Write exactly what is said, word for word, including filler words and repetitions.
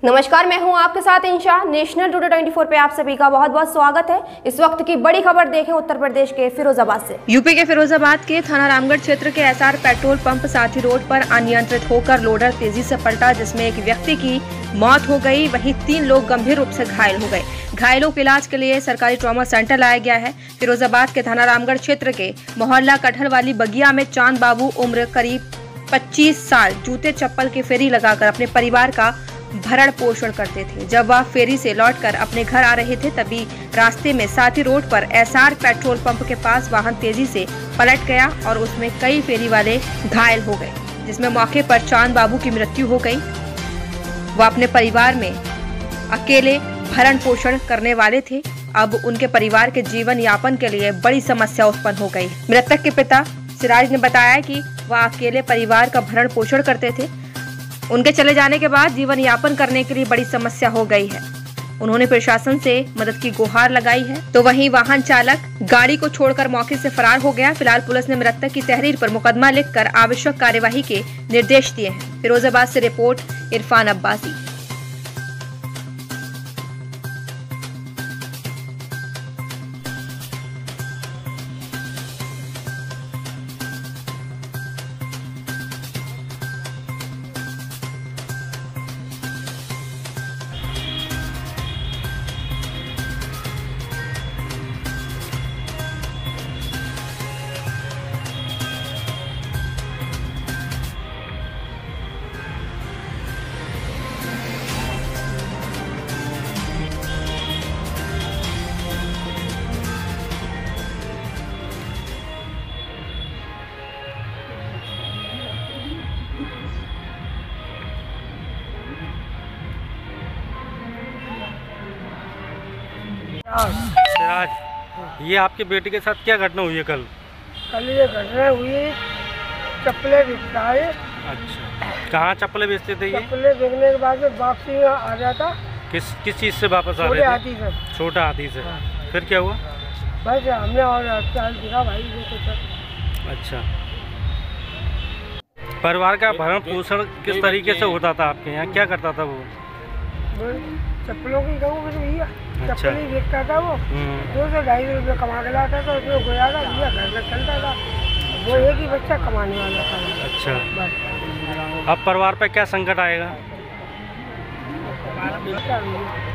नमस्कार, मैं हूं आपके साथ इंशा। नेशनल टुडे चौबीस पे आप सभी का बहुत बहुत स्वागत है। इस वक्त की बड़ी खबर देखें उत्तर प्रदेश के फिरोजाबाद से। यूपी के फिरोजाबाद के थाना रामगढ़ क्षेत्र के एसआर पेट्रोल पंप साथी रोड पर अनियंत्रित होकर लोडर तेजी से पलटा, जिसमें एक व्यक्ति की मौत हो गई, वहीं तीन लोग गंभीर रूप से घायल हो गए। घायलों के इलाज के लिए सरकारी ट्रॉमा सेंटर लाया गया है। फिरोजाबाद के थाना रामगढ़ क्षेत्र के मोहल्ला कटहल वाली बगिया में चांद बाबू उम्र करीब पच्चीस साल जूते चप्पल की फेरी लगाकर अपने परिवार का भरण पोषण करते थे। जब वह फेरी से लौटकर अपने घर आ रहे थे, तभी रास्ते में साथी रोड पर एसआर पेट्रोल पंप के पास वाहन तेजी से पलट गया और उसमें कई फेरी वाले घायल हो गए, जिसमें मौके पर चांद बाबू की मृत्यु हो गई। वह अपने परिवार में अकेले भरण पोषण करने वाले थे। अब उनके परिवार के जीवन यापन के लिए बड़ी समस्या उत्पन्न हो गई। मृतक के पिता सिराज ने बताया कि वह अकेले परिवार का भरण पोषण करते थे। उनके चले जाने के बाद जीवन यापन करने के लिए बड़ी समस्या हो गई है। उन्होंने प्रशासन से मदद की गुहार लगाई है, तो वहीं वाहन चालक गाड़ी को छोड़कर मौके से फरार हो गया। फिलहाल पुलिस ने मृतक की तहरीर पर मुकदमा लिखकर आवश्यक कार्यवाही के निर्देश दिए हैं। फिरोजाबाद से रिपोर्ट इरफान अब्बासी। सिराज, ये आपके बेटे के साथ क्या घटना हुई है कल? कल ये घटना हुई, चप्पलें बेचता है। अच्छा, कहाँ चप्पलें बेचते थे ये? चप्पलें बेचने के बाद वापसी में आ रहा था। किस किस चीज़ से वापस आ रहे थे? छोटे हाथी से। छोटा हाथी से। हाँ। फिर क्या हुआ? बस हमने और दिखा भाई कुछ। अच्छा, परिवार का भरण पोषण किस तरीके से होता था आपके यहाँ? क्या करता था वो? चप्पलों की कहूँ फिर भैया, अच्छा। चप्पल ही बेचता था वो। दो सौ ढाई सौ रुपये कमा के लाता था, उसमें गुजारा भैया घर में चलता था। वो एक ही बच्चा कमाने वाला था। अच्छा, बस अब परिवार पे क्या संकट आएगा?